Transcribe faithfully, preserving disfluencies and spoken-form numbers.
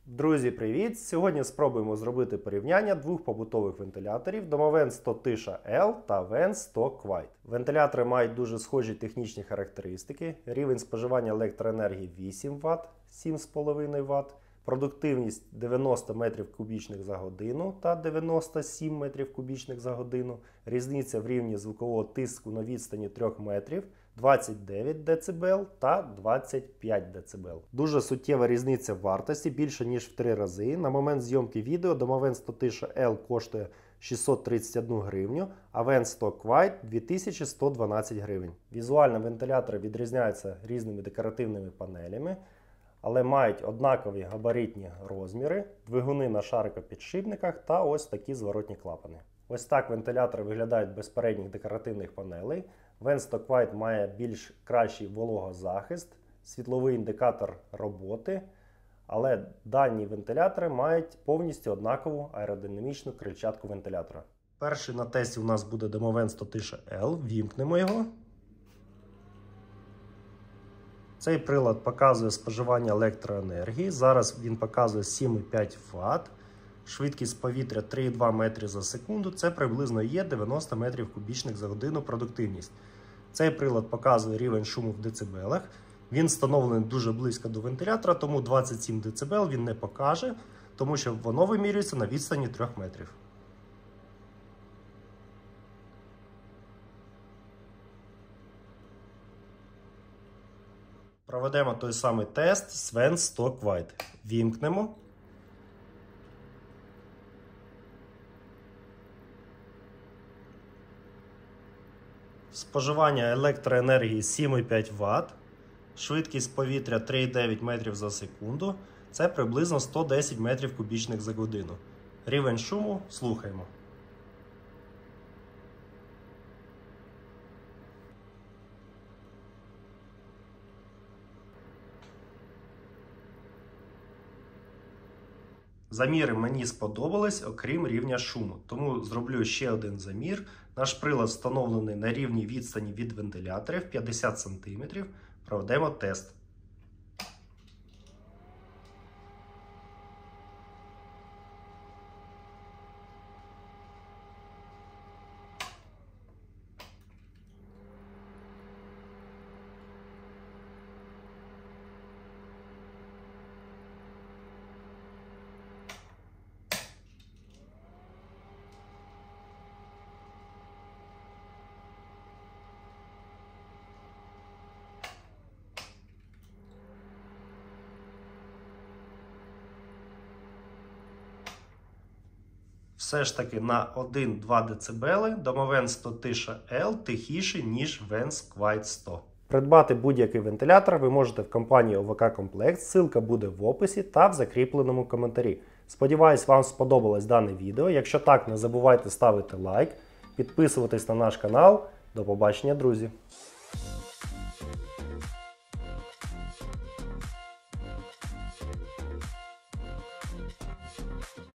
Друзі, привіт! Сьогодні спробуємо зробити порівняння двох побутових вентиляторів Domoven сто Tisha L та Vent сто Quiet. Вентилятори мають дуже схожі технічні характеристики. Рівень споживання електроенергії вісім ватт, сім з половиною ватт, продуктивність дев'яносто метрів кубічних за годину та дев'яносто сім метрів кубічних за годину, різниця в рівні звукового тиску на відстані три метрів, двадцять дев'ять дБ та двадцять п'ять дБ. Дуже суттєва різниця в вартості, більше ніж в три рази. На момент зйомки відео Domoven сто Tisha L коштує шістсот тридцять одну гривню, а Vent сто Quiet дві тисячі сто дванадцять гривень. Візуально вентилятори відрізняються різними декоративними панелями, але мають однакові габаритні розміри, двигуни на шарикопідшипниках та ось такі зворотні клапани. Ось так вентилятори виглядають без передніх декоративних панелей. Vent сто Quiet має більш кращий вологозахист, світловий індикатор роботи, але дані вентилятори мають повністю однакову аеродинамічну крильчатку вентилятора. Перший на тесті у нас буде Domoven сто Tisha L. Вімкнемо його. Цей прилад показує споживання електроенергії. Зараз він показує сім і п'ять ватт. Швидкість повітря три і два метри за секунду. Це приблизно є дев'яносто метрів кубічних за годину продуктивність. Цей прилад показує рівень шуму в децибелах. Він встановлений дуже близько до вентилятора, тому двадцять сім дБ він не покаже, тому що воно вимірюється на відстані три метрів. Проведемо той самий тест з Vent сто Quiet. Вімкнемо. Споживання електроенергії сім і п'ять ватт. Швидкість повітря три і дев'ять метрів за секунду. Це приблизно сто десять метрів кубічних за годину. Рівень шуму слухаємо. Заміри мені сподобались, окрім рівня шуму. Тому зроблю ще один замір. Наш прилад встановлений на рівній відстані від вентиляторів п'ятдесят сантиметрів. Проведемо тест. Все ж таки на один-два дБ Domoven сто Tisha L тихіший, ніж Vent Quiet сто. Придбати будь-який вентилятор ви можете в компанії О В К Комплект, ссылка буде в описі та в закріпленому коментарі. Сподіваюсь, вам сподобалось дане відео. Якщо так, не забувайте ставити лайк, підписуватись на наш канал. До побачення, друзі!